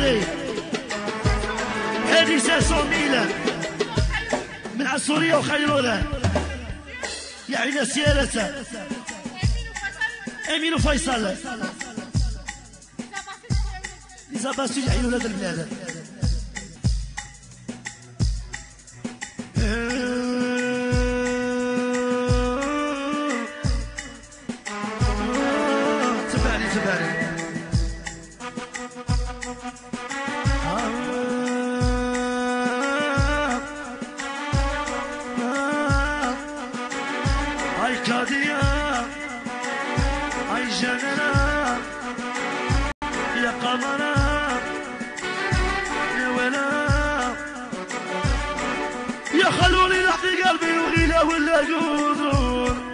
هذه 500 ميل من سوريا وخيروا له يا عيني سيارته امين وفيصل إذا بس يحيوا هذا البلاد تبعني هاي كادية هاي جننا يا قمرة يا ولا يا خلوني نحكي قلبي وغيله ولا قدرون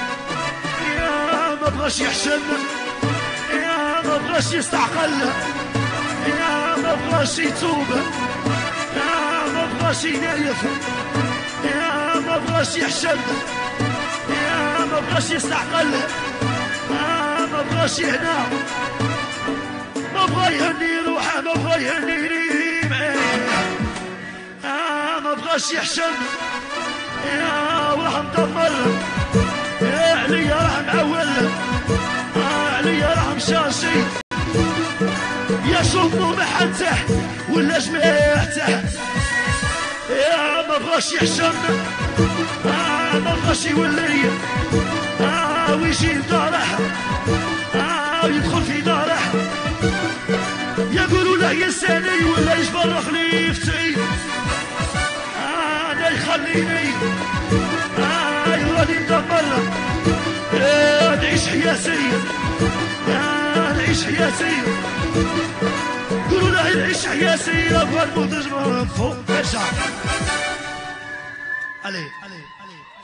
يا ما بغاش يحشم يا ما بغاش يستعقل يا ما بغاش يتوب يا ما بغاش ينايف يا ما بغاش يحشم يا ما بغاش يستعقل يا ما بغاش يهنا ما بغا يهني روحه ما بغا يهنيني معاه ما بغاش يحشم يا وراح مدمر يا عليا راح معول عليا راح مشاشي يا شوفو محنته ولا جميعته يا ما بغاش يحشم ما بغاش يولي ويجي لداره ويدخل في داره يقولوا له يساني ولا يجبر خليفتي انا يخليني يولي مدمر نعيش حياتي نعيش حياتي قولوا له نعيش حياتي ابغى نموت من فوق ارجع عليه